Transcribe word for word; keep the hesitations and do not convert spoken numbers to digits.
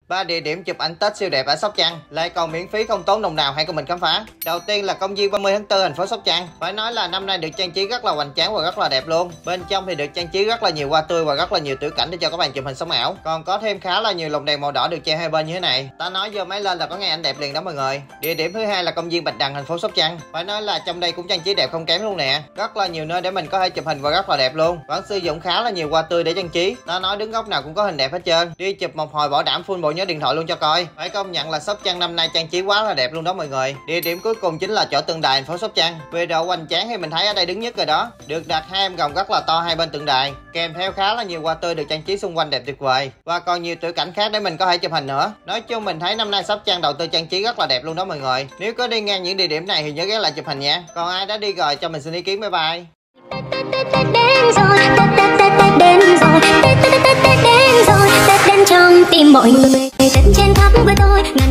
Ba địa điểm chụp ảnh Tết siêu đẹp ở Sóc Trăng lại còn miễn phí không tốn đồng nào, hãy cùng mình khám phá. Đầu tiên là công viên ba mươi tháng tư thành phố Sóc Trăng. Phải nói là năm nay được trang trí rất là hoành tráng và rất là đẹp luôn. Bên trong thì được trang trí rất là nhiều hoa tươi và rất là nhiều tiểu cảnh để cho các bạn chụp hình sống ảo. Còn có thêm khá là nhiều lồng đèn màu đỏ được treo hai bên như thế này. Ta nói vô máy lên là có ngay ảnh đẹp liền đó mọi người. Địa điểm thứ hai là công viên Bạch Đằng thành phố Sóc Trăng. Phải nói là trong đây cũng trang trí đẹp không kém luôn nè. Rất là nhiều nơi để mình có thể chụp hình và rất là đẹp luôn. Vẫn sử dụng khá là nhiều hoa tươi để trang trí. Ta nói đứng góc nào cũng có hình đẹp hết trơn. Đi chụp một hồi bảo đảm full bộ nhớ điện thoại luôn cho coi. Phải công nhận là Sóc Trăng năm nay trang trí quá là đẹp luôn đó mọi người. Địa điểm cuối cùng chính là chỗ tượng đài thành phố Sóc Trăng. Về độ hoành tráng thì mình thấy ở đây đứng nhất rồi đó. Được đặt hai em rồng rất là to hai bên tượng đài, kèm theo khá là nhiều hoa tươi được trang trí xung quanh đẹp tuyệt vời và còn nhiều tiểu cảnh khác để mình có thể chụp hình nữa. Nói chung mình thấy năm nay Sóc Trăng đầu tư trang trí rất là đẹp luôn đó mọi người. Nếu có đi ngang những địa điểm này thì nhớ ghé lại chụp hình nha. Còn ai đã đi rồi cho mình xin ý kiến. Bye bye. Đến rồi, Tết Tết Tết Tết đến rồi, Tết Tết Tết Tết đến rồi, Tết đến trong tim mọi người, Tết trên khắp với tôi.